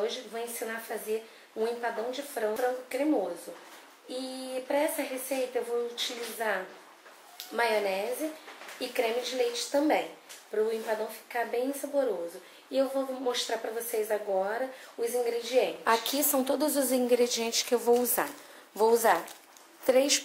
hoje vou ensinar a fazer um empadão de frango cremoso. E para essa receita eu vou utilizar maionese e creme de leite também, para o empadão ficar bem saboroso. E eu vou mostrar para vocês agora os ingredientes. Aqui são todos os ingredientes que eu vou usar. Vou usar 3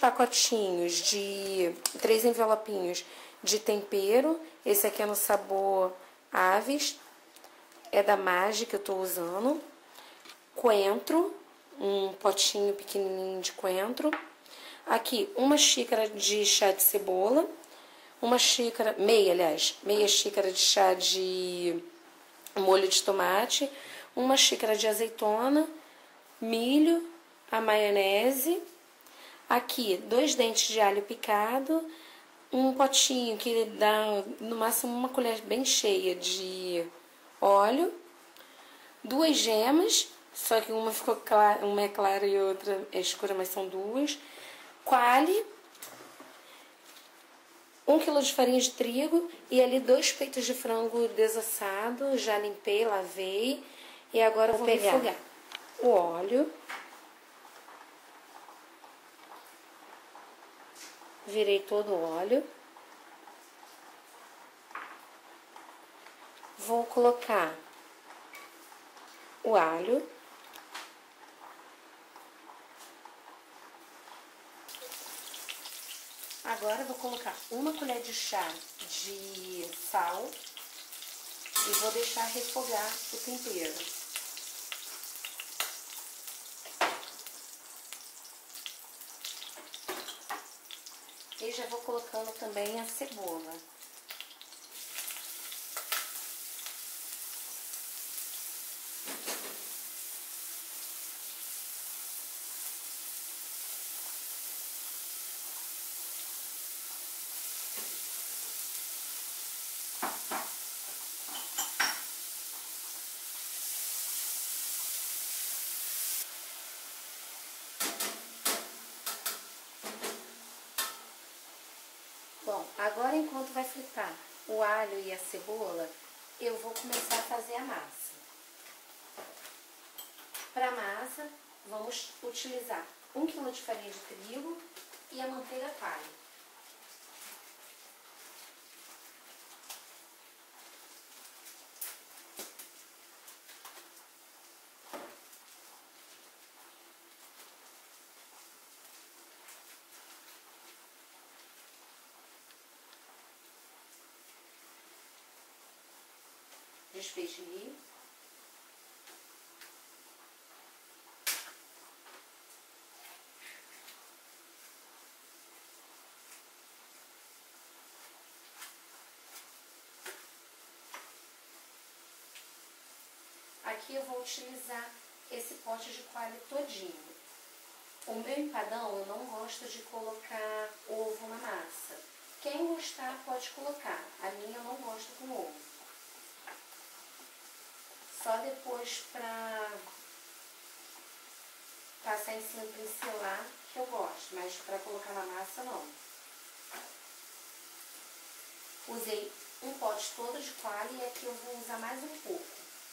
envelopinhos de tempero. Esse aqui é no sabor Aves, é da Maggi que eu tô usando. Coentro, um potinho pequenininho de coentro. Aqui, uma xícara de chá de cebola, meia xícara de chá de molho de tomate, uma xícara de azeitona, milho, a maionese. Aqui, 2 dentes de alho picado, um potinho que dá no máximo uma colher bem cheia de óleo, 2 gemas, só que uma ficou clara, uma é clara e outra é escura, mas são 2. Coalho, 1 quilo de farinha de trigo e ali 2 peitos de frango desossado. Já limpei, lavei e agora eu vou refogar o óleo. Virei todo o óleo. Vou colocar o alho. Agora eu vou colocar 1 colher de chá de sal e vou deixar refogar o tempero. E já vou colocando também a cebola. Bom, agora enquanto vai fritar o alho e a cebola, eu vou começar a fazer a massa. Para a massa, vamos utilizar 1 kg de farinha de trigo e a manteiga palha. Despedir. Aqui eu vou utilizar esse pote de coalho todinho. O meu empadão eu não gosto de colocar ovo na massa. Quem gostar pode colocar. A minha eu não gosto com ovo. Só depois pra passar em cima e pincelar que eu gosto, mas pra colocar na massa não. Usei um pote todo de coalho e aqui eu vou usar mais um pouco.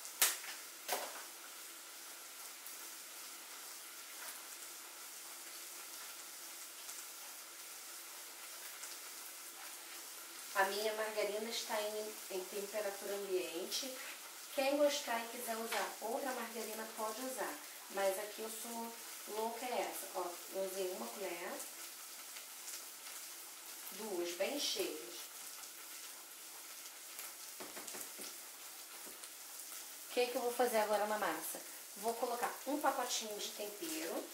A minha margarina está em temperatura ambiente. Quem gostar e quiser usar outra margarina pode usar, mas aqui eu sou louca essa. Ó, eu usei 1 colher, 2 bem cheias. O que eu vou fazer agora na massa? Vou colocar um pacotinho de tempero.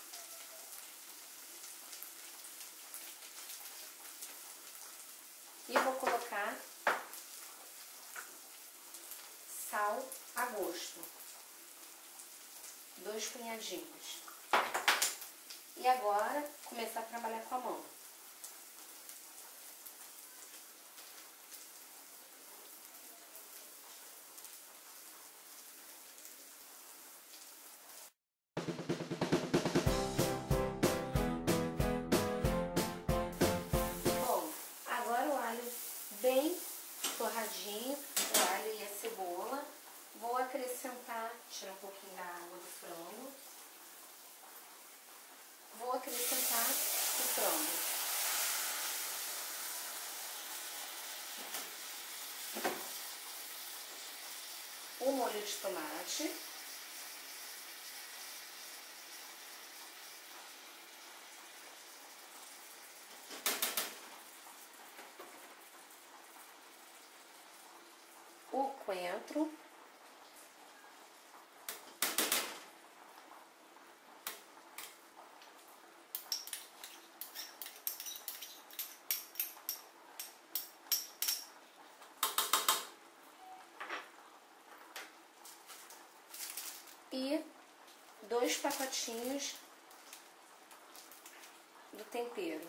E vou colocar sal a gosto. 2 punhadinhos. E agora, começar a trabalhar com a mão. Bom, agora o alho bem torradinho, o alho e a cebola. Vou acrescentar, tirar um pouquinho da acrescentar o frango. O molho de tomate. O coentro. E 2 pacotinhos do tempero.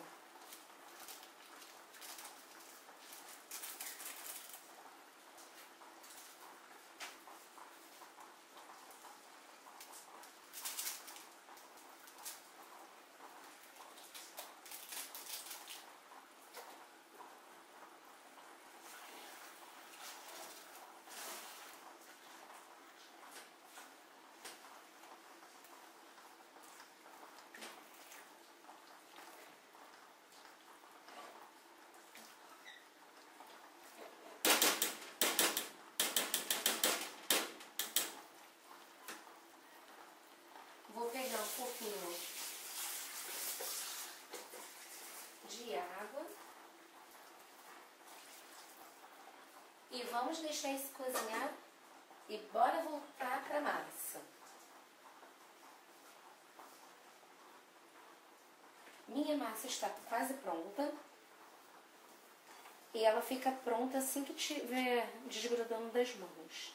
Vou pegar um pouquinho de água e vamos deixar isso cozinhar e bora voltar para a massa. Minha massa está quase pronta e ela fica pronta assim que estiver desgrudando das mãos.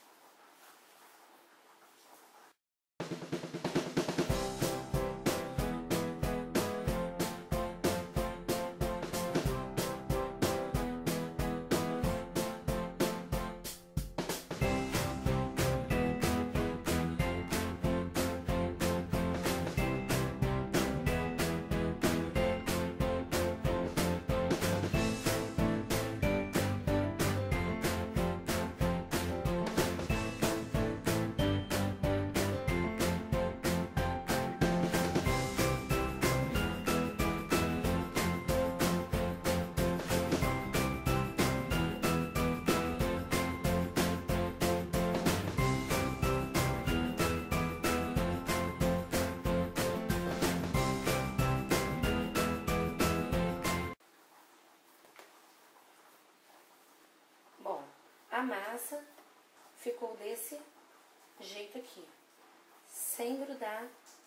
Bom, a massa ficou desse jeito aqui, sem grudar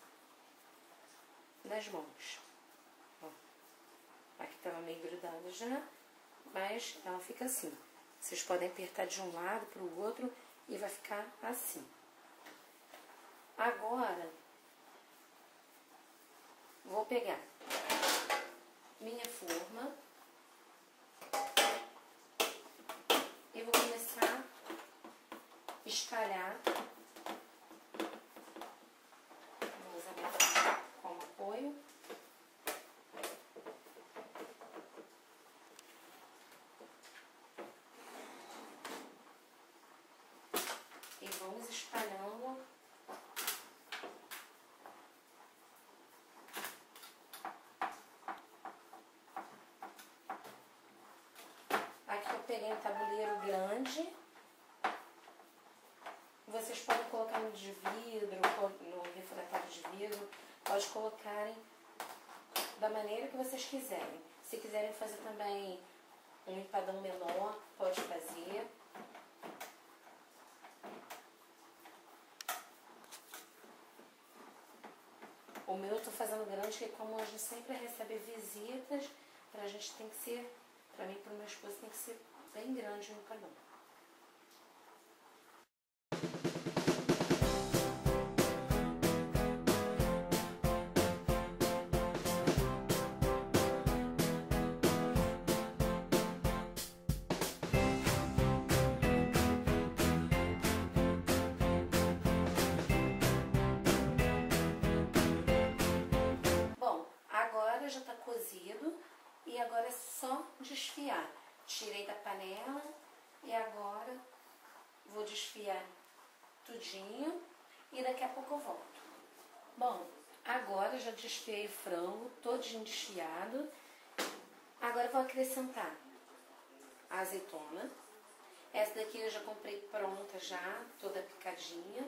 nas mãos. Ó, aqui estava meio grudada já, mas ela fica assim. Vocês podem apertar de um lado para o outro e vai ficar assim. Agora, vou pegar minha forma e vou começar a espalhar. Vou usar minha forma como apoio. E vamos espalhando aqui. Eu peguei um tabuleiro grande. Vocês podem colocar no de vidro, no refratário de vidro. Pode colocarem da maneira que vocês quiserem. Se quiserem fazer também um empadão menor, pode fazer. O meu eu tô fazendo grande, porque como a gente sempre recebe visitas, pra gente tem que ser, pra mim e pro meu esposo tem que ser bem grande o empadão. Agora já está cozido e agora é só desfiar. Tirei da panela e agora vou desfiar tudinho e daqui a pouco eu volto. Bom, agora agora já desfiei o frango, todinho desfiado. Agora eu vou acrescentar a azeitona. Essa daqui eu já comprei pronta já, toda picadinha.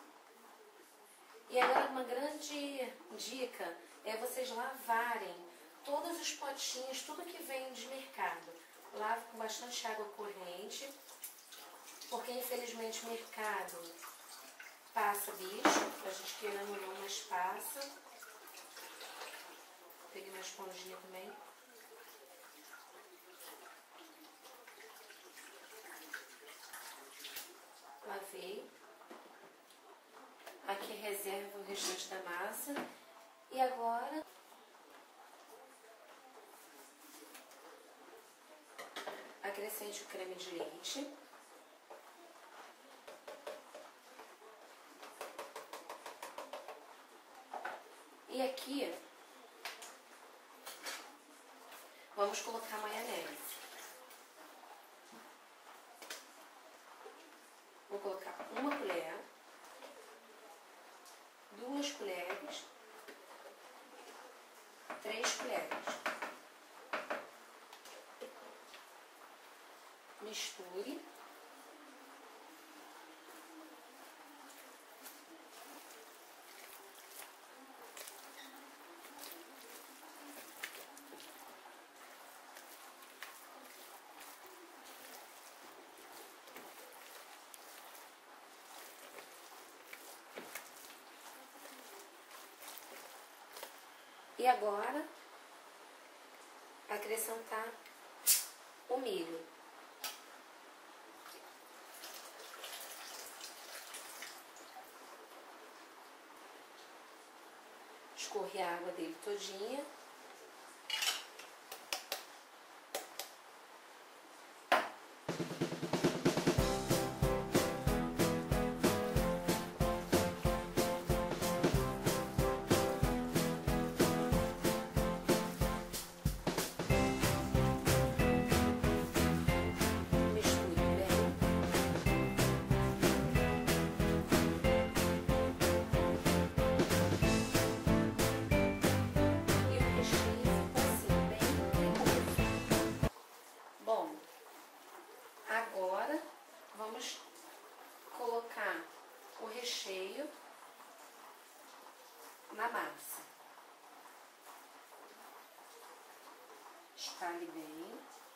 E agora uma grande dica é vocês lavarem todos os potinhos, tudo que vem de mercado. Lave com bastante água corrente, porque infelizmente o mercado passa bicho, a gente querendo ou não, mas passa. Peguei uma esponjinha também. Lavei. Aqui reserva o restante da massa. E agora acrescente o creme de leite. E aqui vamos colocar a maionese. Vou colocar uma colher, 2 colheres, 3 colheres. Misture. E agora, acrescentar o milho. Escorrer a água dele todinha. Agora, vamos colocar o recheio na massa. Espalhe bem.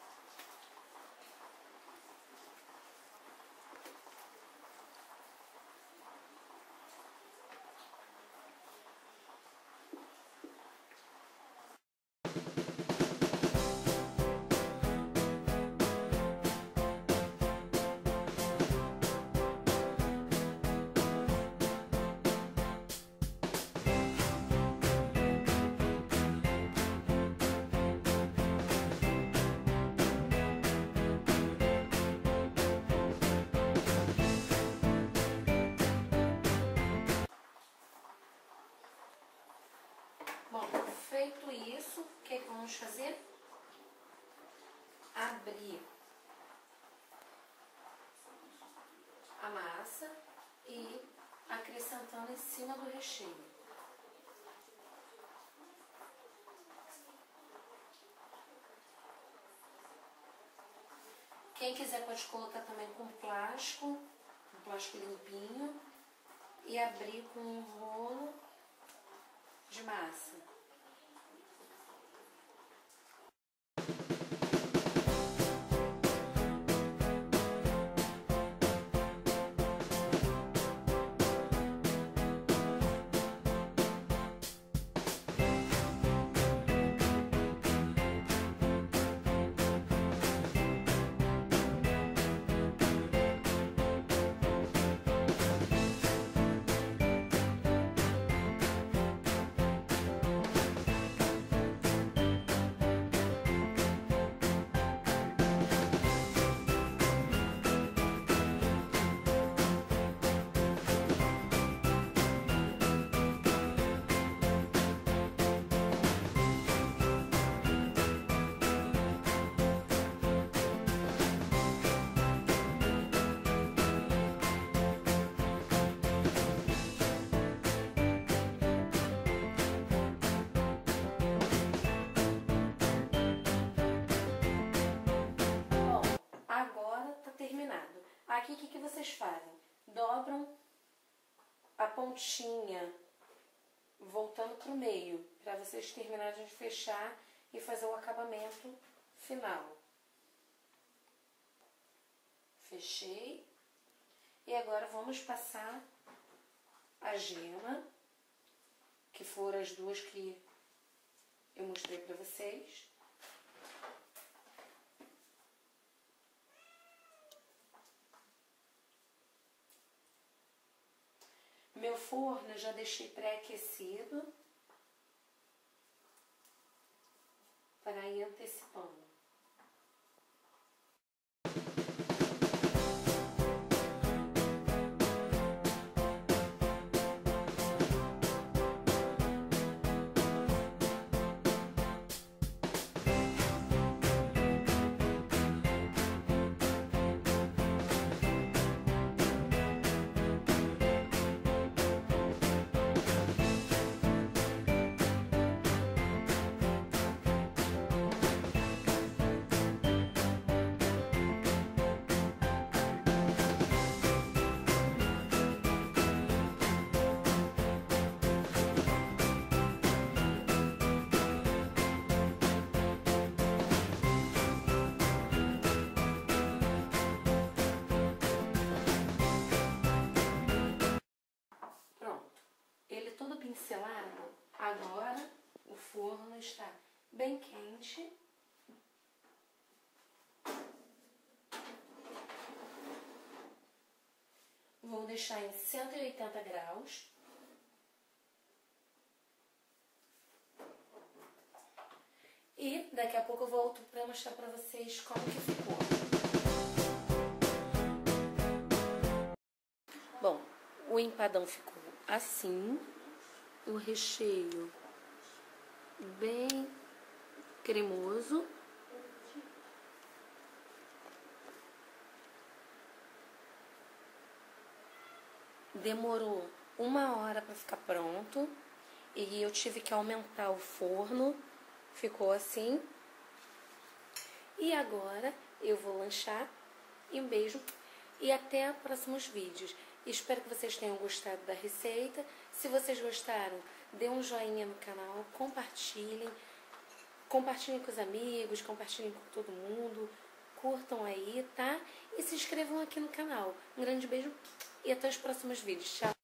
Bom, feito isso, o que vamos fazer? Abrir a massa e acrescentando em cima do recheio. Quem quiser pode colocar também com plástico, um plástico limpinho, e abrir com um rolo de massa. Aqui, o que vocês fazem? Dobram a pontinha voltando pro meio, para vocês terminarem de fechar e fazer o acabamento final. Fechei. E agora vamos passar a gema, que foram as duas que eu mostrei para vocês. Meu forno eu já deixei pré-aquecido para ir antecipando. Ele todo pincelado, agora o forno está bem quente. Vou deixar em 180 graus. E daqui a pouco eu volto para mostrar para vocês como que ficou. Bom, o empadão ficou assim, o recheio bem cremoso. Demorou 1 hora para ficar pronto e eu tive que aumentar o forno, ficou assim. E agora eu vou lanchar e um beijo e até próximos vídeos. Espero que vocês tenham gostado da receita. Se vocês gostaram, dê um joinha no canal, compartilhem com os amigos, compartilhem com todo mundo, curtam aí, tá? E se inscrevam aqui no canal. Um grande beijo e até os próximos vídeos. Tchau!